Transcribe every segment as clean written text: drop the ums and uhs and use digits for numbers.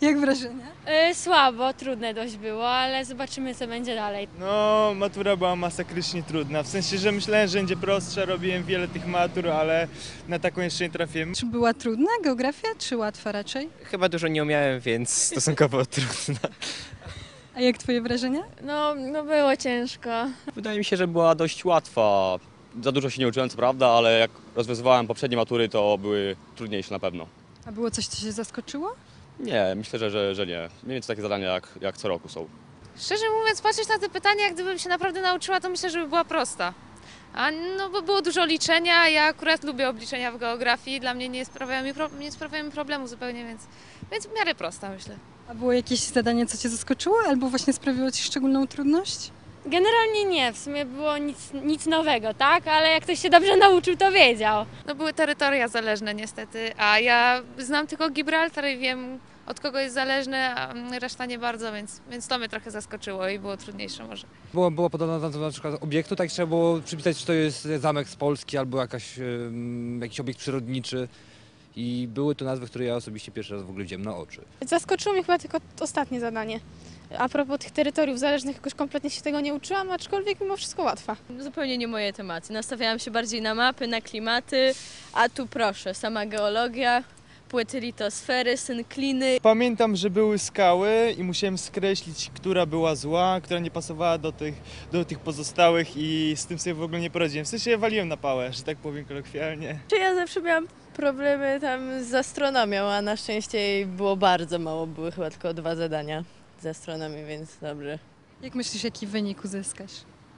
Jak wrażenia? Słabo, trudne dość było, ale zobaczymy co będzie dalej. No, matura była masakrycznie trudna, w sensie, że myślałem, że będzie prostsza, robiłem wiele tych matur, ale na taką jeszcze nie trafiłem. Czy była trudna geografia, czy łatwa raczej? Chyba dużo nie umiałem, więc stosunkowo trudno. A jak twoje wrażenia? No było ciężko. Wydaje mi się, że była dość łatwa. Za dużo się nie uczyłem, co prawda, ale jak rozwiązywałem poprzednie matury, to były trudniejsze na pewno. A było coś, co się zaskoczyło? Nie, myślę, że nie. Mniej więcej takie zadania jak co roku są. Szczerze mówiąc, patrzeć na te pytania, gdybym się naprawdę nauczyła, to myślę, że by była prosta. Bo było dużo liczenia, ja akurat lubię obliczenia w geografii, dla mnie nie sprawiają mi problemu zupełnie, więc w miarę prosta, myślę. A było jakieś zadanie, co cię zaskoczyło, albo właśnie sprawiło ci szczególną trudność? Generalnie nie, w sumie było nic nowego, tak? Ale jak ktoś się dobrze nauczył, to wiedział. No były terytoria zależne niestety, a ja znam tylko Gibraltar i wiem od kogo jest zależne, a reszta nie bardzo, więc to mnie trochę zaskoczyło i było trudniejsze może. Było podane na przykład obiektu, tak trzeba było przypisać, czy to jest zamek z Polski albo jakiś obiekt przyrodniczy. I były to nazwy, które ja osobiście pierwszy raz w ogóle widziałem na oczy. Zaskoczyło mnie chyba tylko ostatnie zadanie. A propos tych terytoriów zależnych, jakoś kompletnie się tego nie uczyłam, aczkolwiek mimo wszystko łatwa. Zupełnie nie moje tematy. Nastawiałam się bardziej na mapy, na klimaty, a tu proszę, sama geologia, płyty litosfery, synkliny. Pamiętam, że były skały i musiałem skreślić, która była zła, która nie pasowała do tych pozostałych i z tym sobie w ogóle nie poradziłem. W sensie waliłem na pałę, że tak powiem kolokwialnie. Ja zawsze miałam problemy tam z astronomią, a na szczęście jej było bardzo mało. Były chyba tylko 2 zadania z astronomii, więc dobrze. Jak myślisz, jaki wynik uzyskasz?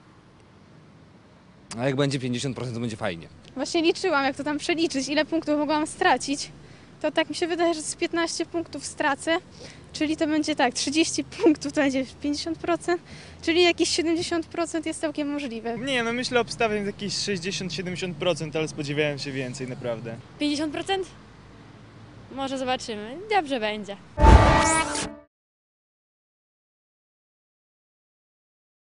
A jak będzie 50%, to będzie fajnie. Właśnie liczyłam, jak to tam przeliczyć, ile punktów mogłam stracić. To tak mi się wydaje, że z 15 punktów stracę, czyli to będzie tak, 30 punktów to będzie 50%, czyli jakieś 70% jest całkiem możliwe. Nie, no myślę obstawiam jakieś 60-70%, ale spodziewałem się więcej naprawdę. 50%? Może zobaczymy, dobrze będzie.